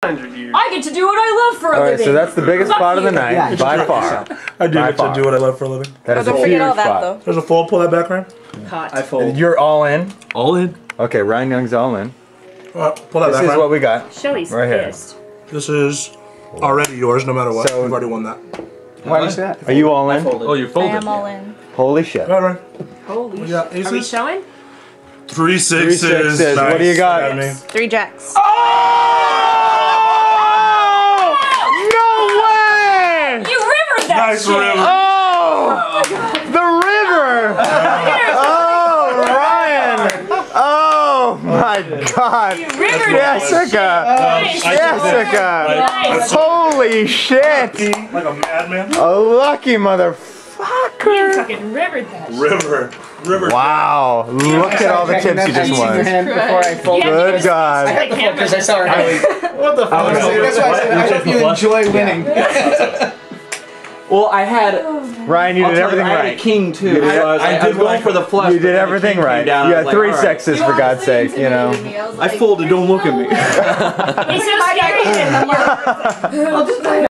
100 years. I get to do what I love for a living. Alright, so that's the biggest pot of the night, by far. I do get to do what I love for a living. That is a don't forget all huge that, pot. though. There's a fold, pull that back, Ryan. Hot. I fold. You're all in? All in. Okay, Ryan Young's all in. Pull that This back, is Ryan. what we got. Shelly's Right here. pissed. This is already yours, no matter what. So- You've already won that. Why is that? Are you all in? Oh, you I folded. am all in. Holy shit. Go ahead, Ryan. Holy Yeah, shit. Are we aces? showing? 3 sixes. 3 sixes. What do you got? Got me. 3 jacks. Oh! No way! You rivered that Nice shit! river. Oh! The river! Oh, Ryan! Oh my God! You rivered that Jessica! Jessica! Nice. Holy shit! Like a madman. A lucky You motherfucker! fucking rivered that shit. River. Wow! Look at all the tips you just won. Before I fold. Yeah, Good I God! had the fold because I saw her Haley. What the fuck? That's why I said I hope you enjoy winning. Well, I had. Ryan, you I'll did tell you, everything I had a right. king too. So I was going for the flush. You but did then the everything king came right. down, You I was had like, 3 all right. sexes for God's sake, you know. I folded. Don't look at me. It's so scary.